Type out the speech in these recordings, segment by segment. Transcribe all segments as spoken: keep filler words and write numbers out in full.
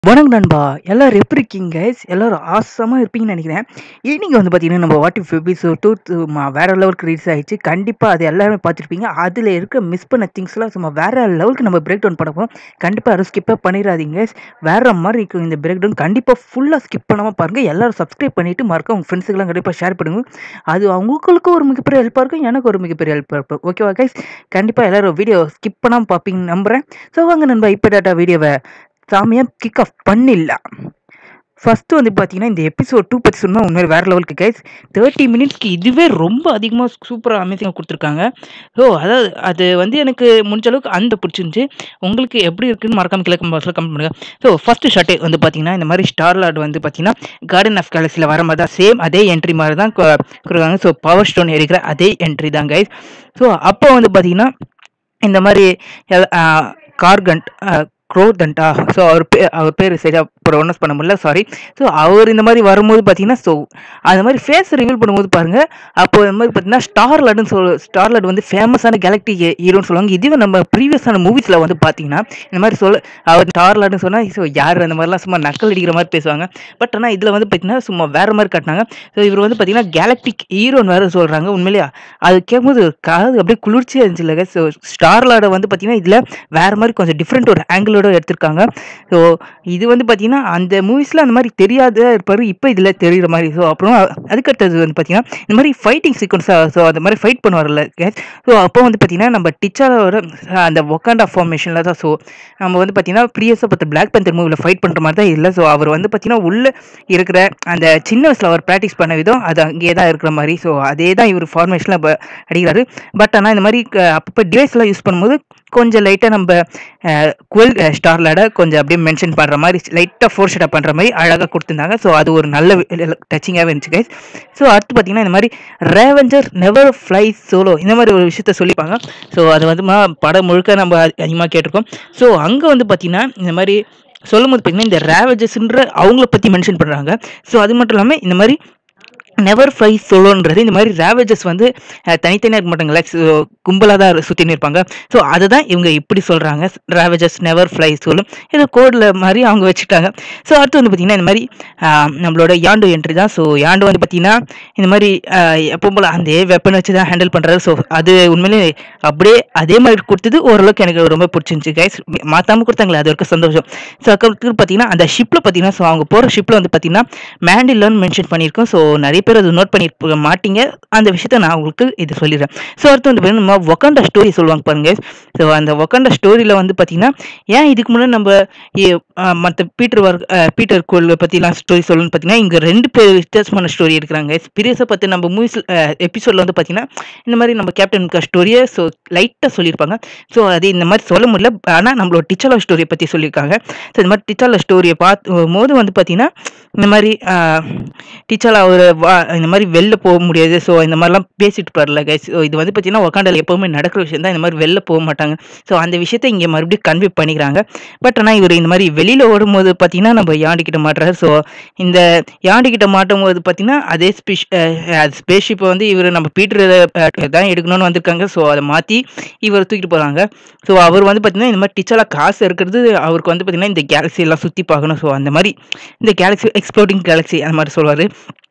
வணக்கம் நண்பா. எல்லாரும் எப்படி இருக்கீங்க கைஸ்? எல்லாரும் ஆசமா இருப்பீங்கன்னு நினைக்கிறேன். இன்னைக்கு வந்து பார்த்தீங்கன்னா, நம்ம வாட் இஃப் எபிசோட் டூ ம வேற லெவலுக்கு ரிலீஸ் ஆயிடுச்சு. கண்டிப்பா அது எல்லாருமே பார்த்துருப்பீங்க. அதில இருக்க மிஸ் பண்ண திங்ஸ்லாம் சும்மா வேற லெவலுக்கு நம்ம பிரேக் டவுன் பண்ண போறோம். கண்டிப்பா யாரும் ஸ்கிப்பே பண்ணிடாதீங்க கைஸ். வேற மாரி இருக்கும் இந்த பிரேக் டவுன். கண்டிப்பா ஃபுல்லா ஸ்கிப் பண்ணாம பாருங்க. எல்லாரும் சப்ஸ்கிரைப் பண்ணிட்டு மறக்காம உங்க ஃப்ரெண்ட்ஸுக்குலாம் கண்டிப்பா ஷேர் பண்ணுங்க. அது அவங்களுக்கும் ஒரு மிகப்பெரிய ஹெல்ப்பா இருக்கும். எனக்கு ஒரு மிகப்பெரிய ஹெல்ப்பா இருக்கும். ஓகேவா கைஸ்? கண்டிப்பா எல்லாரும் வீடியோ ஸ்கிப் பண்ணாம பார்ப்பீங்கன்னு நம்புறேன். ஸோ வாங்க நண்பா இப்போ டேட்டா வீடியோவ செமையா கிக் ஆஃப் பண்ணிடலாம். ஃபர்ஸ்ட் வந்து பார்த்தீங்கன்னா, இந்த எபிசோட் டூ பத்தி சொன்னா உண்மையிலே வேற லெவலுக்கு கைஸ். முப்பது மினிட்ஸ்க்கு இதுவே ரொம்ப அதிகமா சூப்பரா அமேசிங்கா குடுத்துருக்காங்க. ஸோ அதாவது அது வந்து எனக்கு முடிஞ்ச அளவுக்கு அந்த பிடிச்சிருந்துச்சு. உங்களுக்கு எப்படி இருக்குன்னு மறக்காம கீழ கமெண்ட் பாக்ஸ்ல கமெண்ட் பண்ணுங்க. ஸோ ஃபர்ஸ்ட் ஷாட்டே வந்து பார்த்தீங்கன்னா, இந்த மாரி ஸ்டார் லார்ட் வந்து பார்த்தீங்கன்னா, கார்டன் ஆஃப் கேலக்ஸில வர மாரி தான் சேம் அதே என்ட்ரி மாரி தான் கு குடுக்குறாங்க. ஸோ பவர் ஸ்டோன் எடுக்கிற அதே என்ட்ரி தான் கைஸ். ஸோ அப்போ வந்து பார்த்தீங்கன்னா, இந்த மாரி எல் அ கார்கண்ட் அ குரோதண்டா ஸோ அவர் பே அவர் பேர் சரியா ப்ரொனவுன்ஸ் பண்ண முடியல சாரி. ஸோ அவர் இந்த மாரி வரும்போது பார்த்தீங்கன்னா, ஸோ அந்த மாரி ஃபேஸ் ரிவீல் பண்ணும்போது பாருங்க, அப்போ இந்த மாரி பார்த்தீங்கன்னா, ஸ்டார் லார்ட்ன்னு சொல் ஸ்டார் லார்ட் வந்து ஃபேமஸான கேலக்டிக் ஹீ ஹீரோன்னு சொல்லுவாங்க. இதுவே நம்ம ப்ரீவியஸான மூவிஸ்ல வந்து பார்த்தீங்கன்னா, இந்த மாரி சொல்ல அவர் ஸ்டார் லார்ட்ன்னு சொன்னா, ஸோ யார் அந்த மாரிலாம் சும்மா நக்கல் அடிக்கிற மாரி பேசுவாங்க. பட் ஆனா இதில வந்து பார்த்தீங்கன்னா, சும்மா வேற மாரி காட்டுனாங்க. ஸோ இவர் வந்து பார்த்தீங்கன்னா, கேலக்டிக் ஹீரோன்னு வேற சொல்றாங்க. உண்மையிலேயே அது கேட்கும்போது காது அப்படியே குளிர்ச்சியா இருந்துச்சுல்லங்க. ஸோ ஸ்டார் லார்ட வந்து பார்த்தீங்கன்னா, இதில வேற மாரி கொஞ்சம் டிஃப்ரெண்ட் ஒரு ஆங்கிளோட எடுத்திருக்காங்க. ஸோ இது வந்து பார்த்தீங்கன்னா, அந்த மூவிஸ்ல அந்த மாரி தெரியாத இருப்பாரு. இப்ப இதில தெரியிற மாரி. ஸோ அப்புறம் அதுக்கடுத்தது வந்து பார்த்தீங்கன்னா, இந்த மாரி ஃபைட்டிங் சீக்வென்ஸா ஸோ அந்த மாரி ஃபைட் பண்ணுவார்ல கைஸ். ஸோ அப்போ வந்து பார்த்தீங்கன்னா, நம்ம டிச்சாலாவோட அந்த வொகாண்டா ஃபார்மேஷன்ல தான் ஸோ நம்ம வந்து பார்த்தீங்கன்னா, ப்ரீவியஸா பார்த்த பிளாக் பேந்தர் மூவில ஃபைட் பண்ற மாரி தான் இல்ல. ஸோ அவர் வந்து பார்த்தீங்கன்னா, உள்ள இருக்கிற அந்த சின்ன வயசுல அவர் பிராக்டிஸ் பண்ண விதம் அது அங்கேயே தான் இருக்கிற மாரி. ஸோ அதே தான் இவர் ஃபார்மேஷன்ல ப அடிக்கிறாரு. பட் ஆனா இந்த மாரி க அப்பப்ப டிவைஸ்லாம் யூஸ் பண்ணும்போது கொஞ்சம் லைட்டா நம்ப அ குவெல் ஸ்டார் லார்ட கொஞ்சம் அப்படியே மென்ஷன் பண்ற மாரி லைட்டா ஃபோர் ஷேடப் பண்ற மாரி அழகா குடுத்திருந்தாங்க. ஸோ அது ஒரு நல்ல டச்சிங்காவே இருந்துச்சு கைஸ். ஸோ அடுத்து பார்த்தீங்கன்னா, இந்த மாரி ரேவெஞ்சர் நெவர் ஃப்ளைஸ் சோலோ இந்த மாரி ஒரு விஷயத்த சொல்லியிருப்பாங்க. ஸோ அது வந்து மா படம் முழுக்க நம்ம அதிகமா கேட்டுருக்கோம். ஸோ அங்க வந்து பார்த்தீங்கன்னா, இந்த மாரி சொல்லும்போது பார்த்தீங்கன்னா, இந்த ரேவெஜர்ஸ்ன்ற அவங்கள பத்தி மென்ஷன் பண்றாங்க. ஸோ அது மட்டும் இல்லாம இந்த மாரி நெவர் ஃப்ளைஸ் சோலோன்றது இந்த மாரி ரேவெஜர்ஸ் வந்து அ தனித்தனியா இருக்க மாட்டாங்கல்ல. ஸோ கும்பலா தான் சுத்தின்னு இருப்பாங்க. ஸோ அததான் இவங்க இப்படி சொல்றாங்க. ரேவெஜர்ஸ் நெவர் ஃப்ளைஸ் சோலோ ஏதோ கோட்ல மாரி அவங்க வச்சுட்டாங்க. ஸோ அடுத்து வந்து பார்த்தீங்கன்னா, இந்த மாரி அ நம்மளோட யாண்டு என்ட்ரி தான். ஸோ யாண்டு வந்து பார்த்தீங்கன்னா, இந்த மாரி அ எப்பவும் போல அதே வெப்பன் வச்சு தான் ஹேண்டில் பண்றாரு. ஸோ அது உண்மையிலேயே அப்படியே அதே மாரி குடுத்தது ஓரளவுக்கு எனக்கு ரொம்ப பிடிச்சிருந்துச்சு கைஸ். மாத்தாம குடுத்தாங்களே அது வரைக்கும் சந்தோஷம். ஸோ அதுக்கடுத்து பார்த்தீங்கன்னா, அந்த ஷிப்ல பார்த்தீங்கன்னா, ஸோ அவங்க போற ஷிப்ல வந்து பார்த்தீங்கன்னா, மேண்டிலன்னு மென்ஷன் பண்ணியிருக்கோம். ஸோ நெறைய பேர் அது நோட் பண்ணியிருக்க மாட்டீங்க. அந்த விஷயத்த நான் உங்களுக்கு இது சொல்லிடுறேன். ஸோ அடுத்து வந்து பார்த்தீங்கன்னா, நம்ம வொகாண்டா ஸ்டோரி சொல்லுவாங்க பாருங்க. ஸோ அந்த வொகாண்டா ஸ்டோரியில வந்து பார்த்தீங்கன்னா, ஏன் இதுக்கு முன்னாடி நம்ம எ அ மத்த பீட்டர் வர் அ பீட்டர் கோல் பத்திலாம் ஸ்டோரி சொல்லணும்னு பார்த்தீங்கன்னா, இங்க ரெண்டு பேர் வித்தியாசமான ஸ்டோரி எடுக்குறாங்க. பிரீவியஸா பார்த்து நம்ம மூவிஸ் அ எபிசோட்ல வந்து பார்த்தீங்கன்னா, இந்த மாரி நம்ம கேப்டன் அமெரிக்கா ஸ்டோரிய ஸோ லைட்டா சொல்லியிருப்பாங்க. ஸோ அது இந்த மாரி சொல்ல முடியல. ஆனா நம்மளோட டிச்சாலா ஸ்டோரிய பத்தி சொல்லியிருக்காங்க. ஸோ இந்த மாரி டிச்சாலா ஸ்டோரிய பார்க்கும்போது வந்து பார்த்தீங்கன்னா, இந்த மாரி அ டிச்சாலா ஒரு வா இந்த மாரி வெளில போ முடியாது. ஸோ இந்த மாரிலாம் பேசிட்டு இருப்பார்ல கைஸ். ஸோ இது வந்து பார்த்தீங்கன்னா, வொகாண்டால எப்பவுமே நடக்கிற விஷயம் தான். இந்த மாரி வெளில போ மாட்டாங்க. ஸோ அந்த விஷயத்த இங்க மறுபடியும் கன்வே பண்ணிக்கிறாங்க. பட் ஆனா இவரு இந்த மாரி வெளியில ஓடும்போது பார்த்தீங்கன்னா, நம்ம யாண்டு கிட்ட மாட்றாரு. ஸோ இந்த யாண்டு கிட்ட மாட்டும்போது பார்த்தீங்கன்னா, அதே ஸ்பிஷ் அ ஸ்பேஸ் ஷிப்ப வந்து இவரு நம்ம பீட்டர் அ தான் எடுக்கணும்னு வந்திருக்காங்க. ஸோ அத மாத்தி இவர தூக்கிட்டு போறாங்க. ஸோ அவர் வந்து பார்த்தீங்கன்னா, இந்த மாரி டிச்சாலா காசு இருக்கிறது அவருக்கு வந்து பார்த்தீங்கன்னா, இந்த கேலக்ஸி எல்லாம் சுத்தி பார்க்கணும். ஸோ அந்த மாரி இந்த கேலக்ஸி எக்ஸ்ப்ளோடிங் கேலக்ஸி அந்த மாரி சொல்லுவாரு.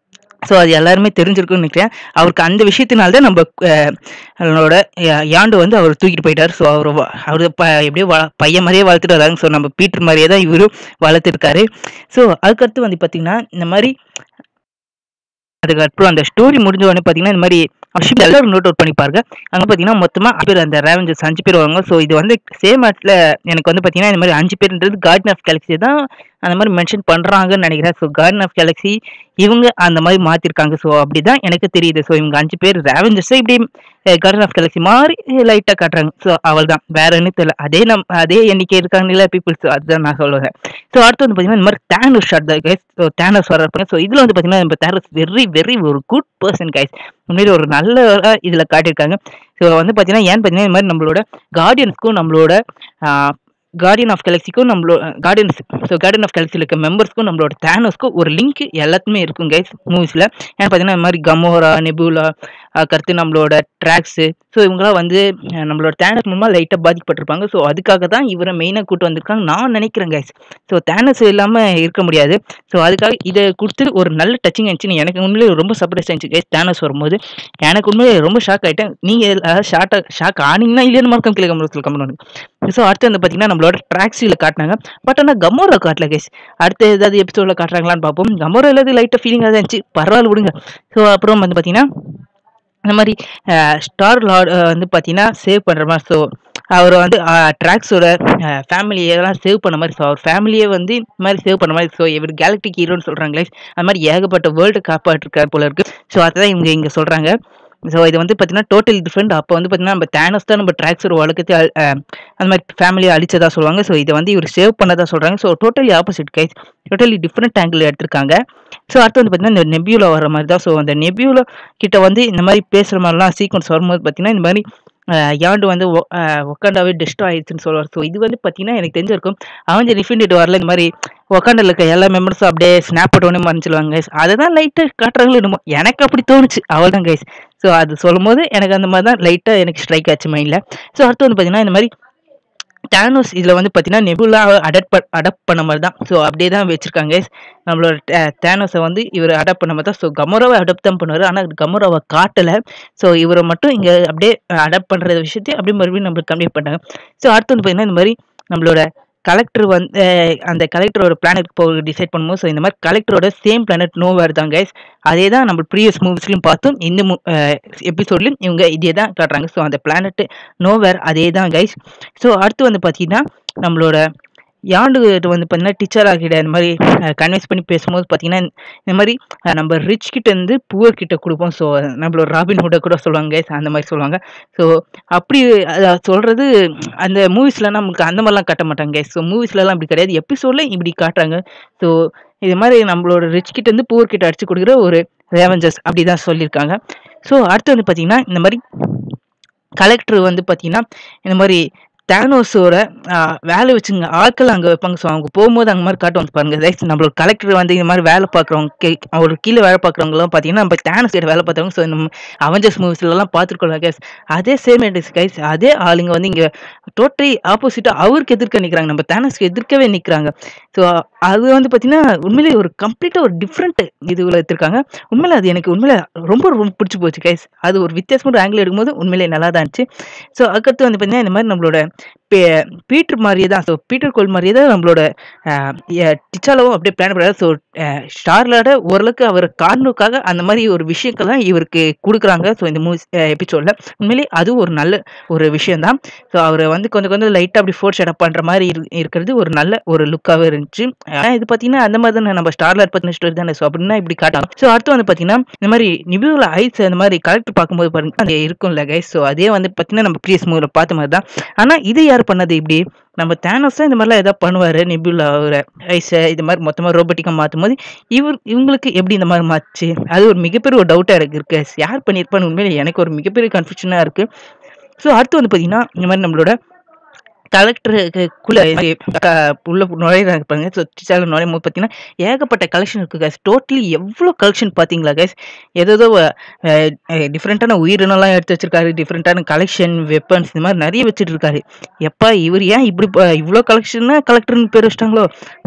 ஸோ அது எல்லாருமே தெரிஞ்சிருக்கும்னு நினைக்கிறேன். அவருக்கு அந்த விஷயத்தினால தான் நம்ம அ நம்மளோட யா யாண்டு வந்து அவர தூக்கிட்டு போயிட்டாரு. ஸோ அவரு வ அவரு ப எப்படியோ வ பையன் மாரியே வளர்த்துட்டு வராங்க. ஸோ நம்ம பீட்டர் மாரியே தான் இவரும் வளர்த்துருக்காரு. ஸோ அதுக்கடுத்து வந்து பார்த்தீங்கன்னா, இந்த மாரி அதுக்கப்புறம் அந்த ஸ்டோரி முடிஞ்ச உடனே பார்த்தீங்கன்னா, இந்த மாரி ஷிப்ல எல்லாரும் நோட் அவுட் பண்ணி பாருங்க. அங்க பார்த்தீங்கன்னா, மொத்தமா அஞ்சு பேர் அந்த ரேவெஞ்சர்ஸ் அஞ்சு பேர் வருவாங்க. ஸோ இது வந்து சேம் இடத்துல எனக்கு வந்து பார்த்தீங்கன்னா, இந்த மாரி அஞ்சு பேருன்றது கார்டன் ஆஃப் கேலக்ஸி தான் அந்த மாரி மென்ஷன் பண்றாங்கன்னு நெனைக்கிறேன். ஸோ கார்டன் ஆஃப் கேலக்ஸி இவங்க அந்த மாரி மாத்திருக்காங்க. ஸோ அப்படிதான் எனக்கு தெரியுது. ஸோ இவங்க அஞ்சு பேர் ரேவெஞ்சர்ஸ இப்படி அ கார்டன் ஆஃப் கேலக்ஸி மாரி லைட்டா காட்டுறாங்க. ஸோ அவ்வளதான். வேற ஒண்ணும் தெரியல. அதே நம் அதே எண்ணிக்கை இருக்காங்கல்ல பீப்பிள்ஸ் அதுதான் நான் சொல்ல வரேன். ஸோ அடுத்து வந்து பார்த்தீங்கன்னா, இந்த மாரி தானோஸ் ஷாட் தான் கைஸ். ஸோ தானோஸ் வர்றப்ப ஸோ இதுல வந்து பார்த்தீங்கன்னா, நம்ம தானோஸ் வெரி வெரி ஒரு குட் பெர்சன் கைஸ். உண்மையிலே ஒரு நல்ல இதுல காட்டியிருக்காங்க. ஸோ வந்து பார்த்தீங்கன்னா, ஏன்னு பார்த்தீங்கன்னா, இந்த மாரி நம்மளோட கார்டியன்ஸ்க்கும் நம்மளோட ஆ கார்டியன் ஆஃப் கேலக்ஸிக்கும் நம்மளோ கார்டியன்ஸ் ஸோ கார்டியன் ஆஃப் கேலக்ஸில இருக்க மெம்பர்ஸ்க்கும் நம்மளோட தானோஸ்க்கும் ஒரு லிங்க் எல்லாத்துக்குமே இருக்கும் கைஸ் மூவிஸ்ல. ஏன்னா பார்த்தீங்கன்னா, இந்த மாரி கமோரா, நெபுலா அதுக்கடுத்து நம்மளோட ட்ராக்ஸு. ஸோ இவங்கலாம் வந்து அஹ், நம்மளோட தேனஸ் மூலமாக லைட்டாக பாதிக்கப்பட்டிருப்பாங்க. ஸோ அதுக்காக தான் இவரை மெயினாக கூட்டு வந்திருக்காங்க நான் நினைக்கிறேன் கைஸ். ஸோ தேனஸ் இல்லாமல் இருக்க முடியாது. ஸோ அதுக்காக இதை கொடுத்து ஒரு நல்ல டச்சிங் ஆயிடுச்சு. எனக்கு உண்மையிலேயே ரொம்ப சர்ப்ரைஸ் ஆயிடுச்சு கைஸ் தேனஸ் வரும்போது. எனக்கு உண்மையிலே ரொம்ப ஷாக் ஆகிட்டேன். நீங்கள் ஷார்ட்டாக ஷாக் ஆனீங்கன்னா இல்லைன்னு மார்க்கம் கீழே கம்பளத்தில் கம்பெனி பண்ணுங்க. ஸோ அடுத்து வந்து பார்த்தீங்கன்னா நம்மளோட ட்ராக்ஸியில் காட்டினாங்க. பட் ஆனால் கமோரா காட்டல கைஸ். அடுத்து ஏதாவது எபிசோடில் காட்டுறாங்களான்னு பார்ப்போம். கமோரா இல்லாத லைட்டாக ஃபீலிங்காக தான் இருந்துச்சு. பரவாயில்ல விடுங்க. ஸோ அப்புறம் வந்து பார்த்தீங்கன்னா இந்த மாதிரி ஸ்டார் லார்ட் வந்து பார்த்தீங்கன்னா சேவ் பண்ணுற மாதிரி. ஸோ அவர் வந்து ட்ராக்ஸோட ஃபேமிலியெல்லாம் சேவ் பண்ண மாதிரி. ஸோ அவர் ஃபேமிலியே வந்து இந்த மாதிரி சேவ் பண்ண மாதிரி. ஸோ இவர் கேலக்டிக் ஹீரோன்னு சொல்கிறாங்களே, அது மாதிரி ஏகப்பட்ட வேர்ல்டு காப்பாற்றிருக்கார் போல இருக்கு. ஸோ அதுதான் இவங்க இங்கே சொல்கிறாங்க. ஸோ இது வந்து பார்த்தீங்கன்னா டோட்டல் டிஃப்ரெண்ட். அப்போ வந்து பார்த்தீங்கன்னா நம்ம தேனஸ் தான் நம்ம ட்ராக்ஸோட வழக்கத்தை அந்த மாதிரி ஃபேமிலியை அழிச்சதா சொல்லுவாங்க. ஸோ இதை வந்து இவர் சேவ் பண்ணதா சொல்கிறாங்க. So totally opposite guys. Totally different angle எடுத்திருக்காங்க. ஸோ அடுத்து வந்து பார்த்தீங்கன்னா இந்த நெபியூலா வர மாதிரி தான். ஸோ அந்த நெபியூலா கிட்ட வந்து இந்த மாதிரி பேசுகிற மாதிரிலாம் சீக்வன்ஸ் வரும்போது பார்த்தீங்கன்னா இந்த மாதிரி யாண்டு வந்து ஒக்காண்டாவே டெஸ்ட் ஆயிடுச்சுன்னு சொல்லுவார். ஸோ இது வந்து பார்த்தீங்கன்னா எனக்கு தெரிஞ்சிருக்கும் அவன் ரிஃபினிட் வரல இந்த மாதிரி ஒக்காண்டில் இருக்க எல்லா மெம்பர்ஸும் அப்படியே ஸ்னாப் போட்டோன்னே மறைஞ்சிடுவாங்க கைஸ். அதை தான் லைட்டாக காட்டுறாங்களோ என்னமோ எனக்கு அப்படி தோணுச்சு. அவள் தான் கைஸ். ஸோ அது சொல்லும் போது எனக்கு அந்த மாதிரி தான் லைட்டாக எனக்கு ஸ்ட்ரைக் ஆச்சு மைண்டில். ஸோ அடுத்து வந்து பார்த்தீங்கன்னா இந்த மாதிரி தேனோஸ் இதில் வந்து பார்த்தீங்கன்னா நெபுலா அடாப்ட் அடாப்ட் பண்ண மாதிரி தான். ஸோ அப்படியே தான் வச்சிருக்காங்க நம்மளோட தேனோஸை வந்து இவர் அடாப்ட் பண்ண மாதிரி தான். ஸோ கமோராவை அடாப்ட் தான் பண்ணுவார். ஆனால் கமோராவை காட்டலை. ஸோ இவரை மட்டும் இங்கே அப்படியே அடாப்ட் பண்ணுற விஷயத்தையும் அப்படியே மறுபடியும் நம்மளுக்கு கம்ப்ளீட் பண்ணாங்க. ஸோ அடுத்து வந்து பார்த்தீங்கன்னா இந்த மாதிரி நம்மளோட கலெக்டர் வந்து அந்த கலெக்டரோட பிளானட் போக டிசைட் பண்ணும்போது. ஸோ இந்த மாதிரி கலெக்டரோட சேம் பிளானட் நோவேர் தான் கைஸ். அதே தான் நம்ம ப்ரீவியஸ் மூவிஸ்லையும் பார்த்தோம். இந்த எபிசோட்லையும் இவங்க இதே தான் காட்டுறாங்க. ஸோ அந்த பிளானட் நோவேர் அதே தான் கைஸ். ஸோ அடுத்து வந்து பார்த்தீங்கன்னா நம்மளோட யாண்டு வந்து பார்த்தீங்கன்னா டீச்சர் ஆகிட்ட இந்த மாதிரி கன்வின்ஸ் பண்ணி பேசும்போது பார்த்தீங்கன்னா இந்த மாதிரி நம்ம ரிச் கிட்ட இருந்து புவர் கிட்ட கொடுப்போம். ஸோ நம்மளோட ராபின் ஹுட்டை கூட சொல்லுவாங்க அந்த மாதிரி சொல்லுவாங்க. ஸோ அப்படி சொல்கிறது அந்த மூவிஸ்லாம் நமக்கு அந்த மாதிரிலாம் காட்ட மாட்டாங்க. ஸோ மூவிஸ்லலாம் இப்படி கிடையாது. எபிசோடில் இப்படி காட்டுறாங்க. ஸோ இது மாதிரி நம்மளோட ரிச் கிட்ட இருந்து புவர் கிட்ட அடிச்சு கொடுக்குற ஒரு ரெவெஞ்சர்ஸ் அப்படி தான் சொல்லியிருக்காங்க. ஸோ அடுத்து வந்து பார்த்தீங்கன்னா இந்த மாதிரி கலெக்டர் வந்து பார்த்தீங்கன்னா இந்த மாதிரி தேனோஸோட வேலை வச்சுங்க ஆட்கள் அங்கே வைப்பாங்க. ஸோ அவங்க போகும்போது அங்கே மாதிரி காட்டுவாங்க பாருங்க ரைட். நம்மளோட கலெக்டர் வந்து இந்த மாதிரி வேலை பார்க்குறவங்க அவர் கீழே வேலை பார்க்குறவங்களாம் பார்த்தீங்கன்னா நம்ம தேனோஸ் கிட்ட வேலை பார்த்தவங்க. ஸோ நம்ம அவெஞ்சர்ஸ் மூவிஸ்லாம் பார்த்துருக்கோம் கைஸ். அதே சேம் எடிஸ் கைஸ். அதே ஆளுங்க வந்து இங்கே டோட்டலி ஆப்போசிட்டாக அவருக்கு எதிர்க்க நிற்கிறாங்க. நம்ம தேனோஸ்க்கு எதிர்க்கவே நிற்கிறாங்க. ஸோ அது வந்து பார்த்தீங்கன்னா உண்மையிலே ஒரு கம்ப்ளீட்டாக ஒரு டிஃப்ரெண்ட் இதுவில் எடுத்திருக்காங்க. உண்மையிலே அது எனக்கு உண்மையிலே ரொம்ப ரொம்ப பிடிச்சி போச்சு கைஸ். அது ஒரு வித்தியாசமான ஆங்கிள் எடுக்கும்போது உண்மையிலே நல்லா தான் இருந்துச்சு. ஸோ அதுக்கடுத்து வந்து பார்த்தீங்கன்னா இந்த மாதிரி நம்மளோட பீட்டர் மாதிரியே தான். ஸோ பீட்டர் கோல் மாதிரியே தான் நம்மளோட டிச்சாலவும் அப்படியே பிளான் பண்ணாரு. ஸோ ஸ்டார்லோட ஓரளவுக்கு அவர் காரணக்காக அந்த மாதிரி ஒரு விஷயங்கள் தான் இவருக்கு கொடுக்குறாங்க. ஸோ இந்த மூவி எபிசோடில் உண்மையிலேயே அதுவும் ஒரு நல்ல ஒரு விஷயம் தான். ஸோ அவரை வந்து கொஞ்சம் கொஞ்சம் லைட்டாக அப்படி ஃபோர்ஸ் ஷேட் பண்ணுற மாதிரி இருக்கிறது ஒரு நல்ல ஒரு லுக்காகவே இருந்துச்சு. ஆனால் இது பார்த்தீங்கன்னா அந்த மாதிரி தான் நம்ம ஸ்டார்லர் பற்றின ஸ்டோரி தானே. ஸோ அப்படின்னா இப்படி காட்டலாம். ஸோ அடுத்து வந்து பார்த்தீங்கன்னா இந்த மாதிரி நிபியூலா ஐஸ் அந்த மாதிரி கலெக்டர் பார்க்கும்போது பாருங்க அது இருக்கும்ல கைஸ். ஸோ அதே வந்து பார்த்தீங்கன்னா நம்ம ப்ரீவியஸ் மூவியில் பார்த்த மாதிரி தான். ஆனால் இது யார் பண்ணது இப்படி நம்ம தேனோஸ் தான் இந்த மாதிரிலாம் ஏதாவது பண்ணுவார். நிபியூலா ஐஸை இது மாதிரி மொத்தமாக ரோபோட்டிக்காக மாற்றும் போது இவர் இவங்களுக்கு எப்படி இந்த மாதிரி மாச்சு அது ஒரு மிகப்பெரிய ஒரு டவுட்டாக எனக்கு இருக்கு. யார் பண்ணியிருப்பான்னு உண்மையிலே எனக்கு ஒரு மிகப்பெரிய கன்ஃபியூஷனாக இருக்குது. ஸோ அடுத்து வந்து பார்த்தீங்கன்னா இந்த மாதிரி நம்மளோட கலெக்டருக்குள்ளே உள்ள நுழையிறாங்க பாருங்க. ஸோ டீச்சரில் நுழையும் போது பார்த்தீங்கன்னா ஏகப்பட்ட கலெக்ஷன் இருக்குது கைஸ். டோட்டலி எவ்வளோ கலெக்ஷன் பார்த்தீங்களா கைஸ். ஏதோ டிஃப்ரெண்ட்டான உயிரினம்லாம் எடுத்து வச்சிருக்காரு. டிஃப்ரெண்ட்டான கலெக்ஷன் வெப்பன்ஸ் இந்த மாதிரி நிறைய வச்சுட்டு இருக்காரு. எப்பா இவர் ஏன் இப்படி இவ்வளோ கலெக்ஷன்னா கலெக்டர்னு பேர் வச்சிட்டாங்களோ.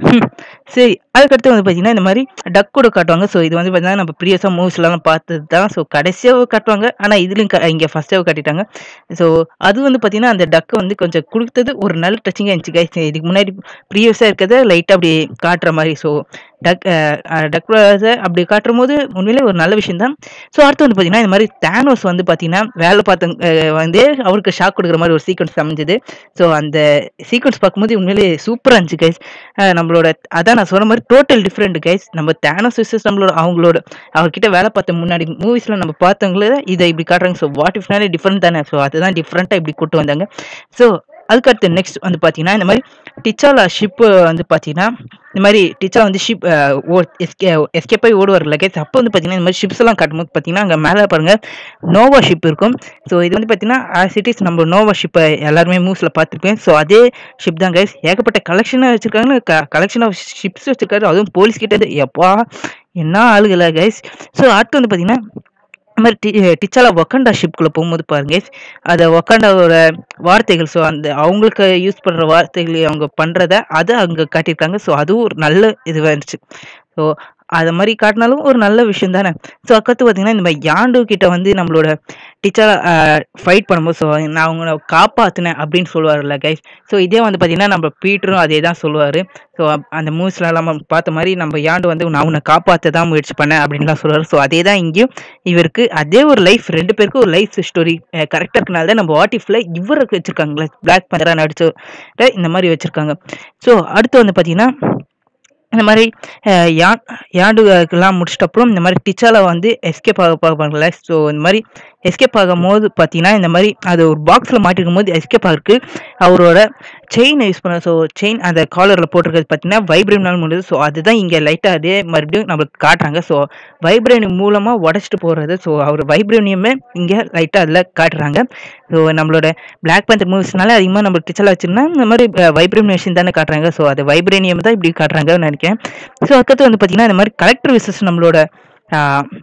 சரி அதுக்கடுத்து வந்து பார்த்தீங்கன்னா இந்த மாதிரி டக்கோட காட்டுவாங்க. ஸோ இது வந்து பார்த்தீங்கன்னா நம்ம ப்ரீவியஸாக மூவிஸ்லாம் பார்த்தது தான். ஸோ கடைசியாக காட்டுவாங்க. ஆனால் இதுலையும் க இங்கே ஃபஸ்ட்டாக காட்டிட்டாங்க. ஸோ அது வந்து பார்த்தீங்கன்னா அந்த டக்கை வந்து கொஞ்சம் கொடுத்தது ஒரு நல்ல டச்சிங்காக இருந்துச்சு கைஸ். இதுக்கு முன்னாடி ப்ரீவியஸாக இருக்கிறத லைட்டாக அப்படி காட்டுற மாதிரி. ஸோ டக் டக்ராஸை அப்படி காட்டும் போது உண்மையிலே ஒரு நல்ல விஷயம் தான். ஸோ அடுத்து வந்து பார்த்தீங்கன்னா இந்த மாதிரி தேனோஸ் வந்து பார்த்தீங்கன்னா வேலை பார்த்தவங்க வந்து அவருக்கு ஷாக் கொடுக்குற மாதிரி ஒரு சீக்வன்ஸ் அமைஞ்சது. ஸோ அந்த சீக்வன்ஸ் பார்க்கும்போது உண்மையிலே சூப்பராக இருந்துச்சு கைஸ். நம்மளோட அதான் நான் சொன்ன மாதிரி டோட்டல் டிஃப்ரெண்ட் கைஸ். நம்ம தேனோஸ் விசஸ் நம்மளோட அவங்களோட அவர்கிட்ட வேலை பார்த்த முன்னாடி மூவிஸில் நம்ம பார்த்தவங்கள இதை இப்படி காட்டுறாங்க. ஸோ வாட் இஃப்னாலே டிஃப்ரெண்ட் தானே. ஸோ அதுதான் டிஃப்ரெண்ட்டாக இப்படி கூட்டு வந்தாங்க. ஸோ அதுக்கடுத்து நெக்ஸ்ட் வந்து பார்த்தீங்கன்னா இந்த மாதிரி டிச்சாலா ஷிப்பு வந்து பார்த்தீங்கன்னா இந்த மாதிரி டிச்சா வந்து ஷிப் ஓ எஸ்கே எஸ்கேப் ஆகி ஓடுவார்ல கைஸ். அப்போ வந்து பார்த்தீங்கன்னா இந்த மாதிரி ஷிப்ஸ் எல்லாம் காட்டும்போது பார்த்தீங்கன்னா அங்கே மேலே பாருங்கள் நோவா ஷிப் இருக்கும். ஸோ இது வந்து பார்த்தீங்கன்னா ஆஸ் இட் இஸ் நம்ம நோவா ஷிப்பை எல்லாருமே மூவ்ஸில் பார்த்துருப்பேன். ஸோ அதே ஷிப் தான் கைஸ். ஏகப்பட்ட கலெக்ஷனாக வச்சுருக்காங்க. க கலெக்ஷன் ஆஃப் ஷிப்ஸ் வச்சுருக்காரு. அதுவும் போலீஸ் கிட்டே எப்பா என்ன ஆளுகளா கைஸ். ஸோ அடுத்து வந்து பார்த்தீங்கன்னா இந்த மாதிரி டி டிச்சாலா வக்கண்டா ஷிப்குள்ள போகும்போது பாருங்க, அத வக்கண்டாவோட வார்த்தைகள் ஸோ அந்த அவங்களுக்கு யூஸ் பண்ற வார்த்தைகள் அவங்க பண்றத அத அங்க காட்டியிருக்காங்க. ஸோ அதுவும் ஒரு நல்ல இதுவா இருந்துச்சு. ஸோ அத மாரி காட்டினாலும் ஒரு நல்ல விஷயம் தானே. ஸோ அதுக்கடுத்து பார்த்தீங்கன்னா, இந்த மாரி யாண்டு கிட்ட வந்து நம்மளோட டிச்சாலா அ ஃபைட் பண்ணும்போது, ஸோ நான் அவங்கள காப்பாத்துனேன் அப்படின்னு சொல்லுவாருல்ல கைஸ். ஸோ இதே வந்து பார்த்தீங்கன்னா, நம்ம பீட்டரும் அதே தான் சொல்லுவாரு. ஸோ அந்த மூவிஸ்லலாம் நம்ம பார்த்த மாரி நம்ம யாண்டு வந்து நான் உன்ன காப்பாத்த தான் முயற்சி பண்ணேன் அப்படின்லாம் சொல்லுவாரு. ஸோ அதே தான் இங்கேயும் இவருக்கு அதே ஒரு லைஃப் ரெண்டு பேருக்கும் ஒரு லைஃப் ஸ்டோரி அ கரெக்ட்டா இருக்கனால தான் நம்ம வாட் இஃப்ல இவருக்கு வச்சிருக்காங்கல்ல. பிளாக் பேந்தரா நடிச்சவர இந்த மாரி வச்சிருக்காங்க. ஸோ அடுத்து வந்து பார்த்தீங்கன்னா, இந்த மாரி அ யா யாண்டுக்கெல்லாம் முடிச்சிட்ட அப்புறம் இந்த மாரி டிச்சாலா வந்து எஸ்கேப் ஆக பார்ப்பாங்கல்ல. ஸோ இந்த மாரி எஸ்கேப் ஆகும்போது பார்த்தீங்கன்னா, இந்த மாரி அது ஒரு பாக்ஸ்ல மாட்டிருக்கும்போது எஸ்கேப் ஆகுறதுக்கு அவரோட செயின யூஸ் பண்ண ஸோ செயின் அந்த காலர்ல போட்டிருக்கிறது பார்த்தீங்கன்னா, வைப்ரேம்னால முடியுது. ஸோ அதுதான் இங்க லைட்டா அதே மறுபடியும் நம்மளுக்கு காட்டுறாங்க. ஸோ வைப்ரேனியம் மூலமா உடைச்சிட்டு போறது. ஸோ அவர் வைப்ரேனியமே இங்க லைட்டா அதில காட்டுறாங்க. ஸோ நம்மளோட பிளாக் பேந்தர் மூவிஸ்னால அதிகமா நம்ம டிச்சாலா வச்சிருந்தா இந்த மாரி அ வைப்ரேனியம் மெஷின் தானே காட்டுறாங்க. ஸோ அது வைப்ரேனியம் தான் இப்படி காட்டுறாங்கன்னு நெனைக்கிறேன். ஸோ அதுக்கடுத்து வந்து பார்த்தீங்கன்னா, இந்த மாரி கலெக்டர் விசஸ் நம்மளோட ஆ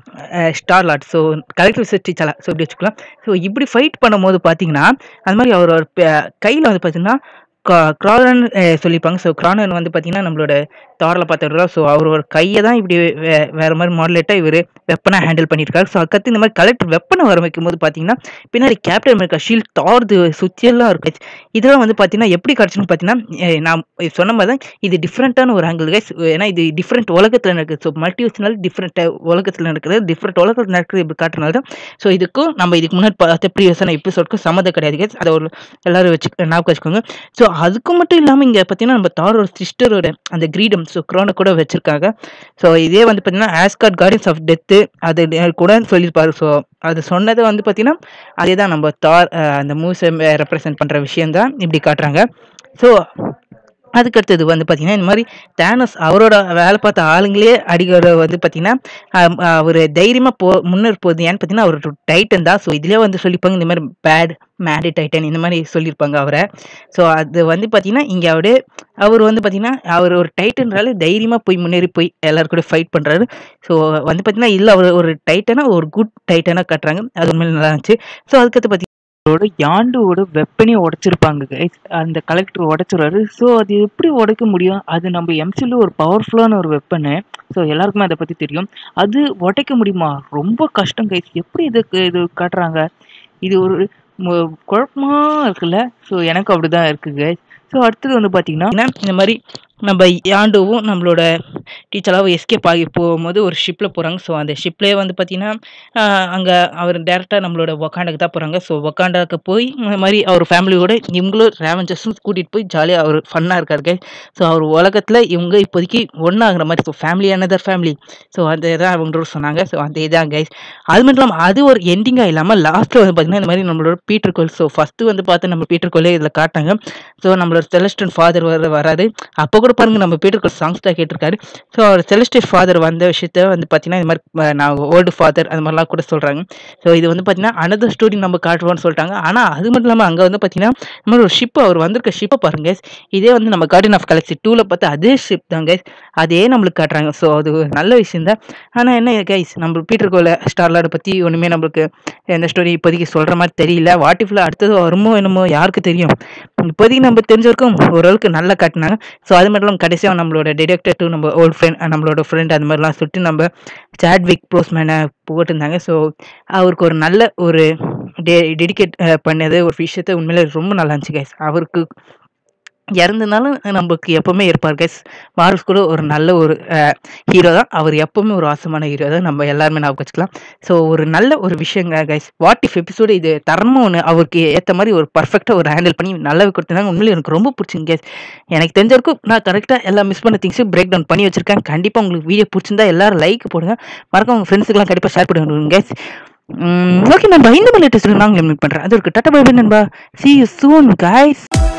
அ ஸ்டார்லாட். ஸோ கலெக்டர் விசஸ் டிச்சாலா. ஸோ இப்படி வச்சுக்கலாம். ஸோ இப்படி ஃபைட் பண்ணும்போது பார்த்தீங்கன்னா, அது மாரி அவரோட பெ கையில வந்து பார்த்தீங்கன்னா, க கிரானன் அ சொல்லியிருப்பாங்க. ஸோ கிரானன் வந்து பார்த்தீங்கன்னா, நம்மளோட தார்ல பார்த்துருக்கோம். ஸோ அவரோட கைய தான் இப்படி வே வேற மாரி மாடுலேட்டா இவரு வெப்பனா ஹேண்டில் பண்ணியிருக்காரு. ஸோ அதுக்கடுத்து இந்த மாரி கலெக்டர் வெப்பன வர வைக்கும்போது பார்த்தீங்கன்னா, பின்னாடி கேப்டன் அமெரிக்கா ஷீல்ட் தார்து சுத்தியெல்லாம் இருக்கு. இதெல்லாம் வந்து பார்த்தீங்கன்னா, எப்படி கிடைச்சுன்னு பார்த்தீங்கன்னா, எ நான் சொன்ன மாரி தான் இது டிஃபரண்டான ஒரு ஆங்கிள் கைஸ். ஏன்னா இது டிஃபரண்ட் உலகத்துல நடக்குது. ஸோ மல்டிவர்ஸ்னால டிஃபரண்ட் உலகத்துல நடக்குது. டிஃபரண்ட் உலகத்துல நடக்குது இப்படி காட்டுறனால தான். ஸோ இதுக்கும் நம்ம இதுக்கு முன்னாடி பார்த்த ப்ரீவியஸான எபிசோட்க்கும் சம்மந்தம் கிடையாது கைஸ். அத ஒரு எல்லாரும் வச்சு ஞாபகம் வச்சுக்கோங்க. ஸோ அதுக்கு மட்டும் இல்லாம இங்க பார்த்தீங்கன்னா, நம்ம தாரோட சிஸ்டரோட அந்த கிரீடம் ஸோ க்ரோன கூட வச்சிருக்காங்க. ஸோ இதே வந்து பார்த்தீங்கன்னா, ஆஸ்கார்ட் கார்டியன்ஸ் ஆஃப் டெத்து அது கூட சொல்லியிருப்பாரு. ஸோ அது சொன்னது வந்து பார்த்தீங்கன்னா, அதே தான் நம்ம தார் அ அந்த மூவிஸ ரெப்ரசென்ட் பண்ற விஷயம் தான் இப்படி காட்டுறாங்க. ஸோ அதுக்கடுத்தது வந்து பார்த்தீங்கன்னா, இந்த மாரி தேனோஸ் அவரோட வேலை பார்த்த ஆளுங்களே அடிக்கிற வந்து பார்த்தீங்கன்னா, அம் அவரு தைரியமா போ முன்னேறி போகுது. ஏன்னு பார்த்தீங்கன்னா, அவரு டைட்டன் தான். ஸோ இதுலயே வந்து சொல்லியிருப்பாங்க இந்த மாரி பேட் மேட் டைட்டன் இந்த மாரி சொல்லியிருப்பாங்க அவர. ஸோ அது வந்து பார்த்தீங்கன்னா, இங்க அப்படியே அவரு வந்து பார்த்தீங்கன்னா, அவரு ஒரு டைட்டன்றால தைரியமா போய் முன்னேறி போய் எல்லார் கூடயும் ஃபைட் பண்றாரு. ஸோ வந்து பார்த்தீங்கன்னா, இல்ல அவரு ஒரு டைட்டனா ஒரு குட் டைட்டனா காட்டுறாங்க. அது உண்மையிலே நல்லா இருந்துச்சு. ஸோ அதுக்கடுத்து பார்த்தீங்கன்னா, அவரோட யாண்டோட வெப்பனே உடைச்சிருப்பாங்க கைஸ். அந்த கலெக்டர் உடைச்சிருவாரு. ஸோ அது எப்படி உடைக்க முடியும்? அது நம்ம எம்சியூல ஒரு பவர்ஃபுல்லான ஒரு வெப்பனு. ஸோ எல்லாருக்குமே அத பத்தி தெரியும். அது உடைக்க முடியுமா? ரொம்ப கஷ்டம் கைஸ். எப்படி இதுக்கு இது காட்டுறாங்க? இது ஒரு மு குழப்பமா இருக்குல்ல. ஸோ எனக்கு அப்படிதான் இருக்கு கைஸ். ஸோ அடுத்தது வந்து பார்த்தீங்கன்னா, இந்த மாரி நம்ம யாண்டுவும் நம்மளோட டீச்சராவும் எஸ்கேப் ஆகி போகும்போது ஒரு ஷிப்ல போறாங்க. ஸோ அந்த ஷிப்லயே வந்து பார்த்தீங்கன்னா, அ அங்க அவர் டைரக்ட்டா நம்மளோட வக்காண்டாக்கு தான் போறாங்க. ஸோ வக்காண்டாக்கு போய் இந்த மாரி அவர் ஃபேமிலியோட இவங்களும் ரேவெஞ்சர்ஸும் கூட்டிட்டு போய் ஜாலியா அவரு ஃபன்னா இருக்காரு கைஸ். ஸோ அவர் உலகத்துல இவங்க இப்போதைக்கு ஒண்ணாகுற மாரி so family another family. So அதேதான் அவங்களும் சொன்னாங்க. ஸோ அதேதான் கைஸ். அது மட்டும் இல்லாம அது ஒரு எண்டிங்கா இல்லாம லாஸ்ட்ல வந்து பார்த்தீங்கன்னா, இந்த மாரி நம்மளோட பீட்டர் கோல் ஸோ ஃபர்ஸ்ட்டு வந்து பார்த்து நம்ம பீட்டர் கோலே இதுல காட்டுனாங்க. ஸோ நம்மளோட செலஸ்டியல் ஃபாதர் வர வராரு. அப்போ கூட பாருங்க நம்ம பீட்டர் கோல் சாங்ஸ் தான் கேட்டிருக்காரு. ஸோ அவர் செலஸ்டியல் ஃபாதர் வந்த விஷயத்த வந்து பார்த்தீங்கன்னா, இந்த மாரி அ நான் ஓல்டு ஃபாதர் அந்த மாரிலாம் கூட சொல்றாங்க. ஸோ இது வந்து பார்த்தீங்கன்னா, அனதர் ஸ்டோரி நம்ம காட்டுவோம்னு சொல்லிட்டாங்க. ஆனா அது மட்டும் இல்லாம அங்க வந்து பார்த்தீங்கன்னா, இந்த மாரி ஒரு ஷிப் அவர் வந்திருக்க ஷிப்ப பாருங்க கைஸ். இதே வந்து நம்ம கார்டியன் ஆஃப் கேலக்ஸி டூல பார்த்த அதே ஷிப் தான் கைஸ். அதே நம்மளுக்கு காட்டுறாங்க. ஸோ அது ஒரு நல்ல விஷயம் தான். ஆனா என்ன கைஸ் நம்ம பீட்டர் கோல ஸ்டார்லார்ட பத்தி ஒண்ணுமே நம்மளுக்கு எந்த ஸ்டோரி இப்போதைக்கு சொல்ற மாரி தெரியல. வாட் இஃப்ல அடுத்தது வருமோ என்னமோ யாருக்கு தெரியும்? இப்போதைக்கு நம்ம தெரிஞ்ச வரைக்கும் ஓரளவுக்கு நல்லா காட்டுனாங்க. ஸோ அது மட்டும் இல்லாம கடைசியா நம்மளோட டிடெக்டிவ் டூ நம்ம ஓல்ட் ஃப்ரெண்ட் நம்மளோட ஃப்ரெண்ட் அந்த மாதிரிலாம் சொல்லிட்டு நம்ம சாட்விக் போஸ்மேனை போட்டிருந்தாங்க. ஸோ அவருக்கு ஒரு நல்ல ஒரு டெ டெடிகேட் அ பண்ணது ஒரு விஷயத்த உண்மையிலே ரொம்ப நல்லா இருந்துச்சு கைஸ். அவருக்கு இறந்திருந்தாலும் நமக்கு எப்பவுமே இருப்பார் கைஸ். மார்வல்ஸ் கூட ஒரு நல்ல ஒரு அ ஹீரோ தான். அவர் எப்பவுமே ஒரு ஆசமான ஹீரோ தான். நம்ம எல்லாருமே ஞாபகம் வச்சுக்கலாம். ஸோ ஒரு நல்ல ஒரு விஷயங்க கைஸ். வாட் இஃப் எபிசோடு இது தரமா ஒண்ணு அவருக்கு ஏத்த மாரி ஒரு பெர்ஃபெக்ட்டா ஒரு ஹேண்டில் பண்ணி நல்லாவே கொடுத்திருந்தாங்க. உண்மையிலே எனக்கு ரொம்ப பிடிச்சிங்க கைஸ். எனக்கு தெரிஞ்ச வரைக்கும் நான் கரெக்ட்டா எல்லா மிஸ் பண்ண திங்ஸையும் பிரேக் டவுன் பண்ணி வச்சிருக்கேன். கண்டிப்பா உங்களுக்கு வீடியோ பிடிச்சிருந்தா எல்லாரும் லைக் போடுங்க. மறக்காம உங்க ஃப்ரெண்ட்ஸுக்குலாம் கண்டிப்பா ஷேர் பண்ணி விடுங்க கைஸ். ம் ஓகே நண்பா. இந்த மாதிரி லேட்டஸ்ட் நான் மீட் பண்றேன். அது ஒரு டாடா பை பை நண்பா. See you soon guys.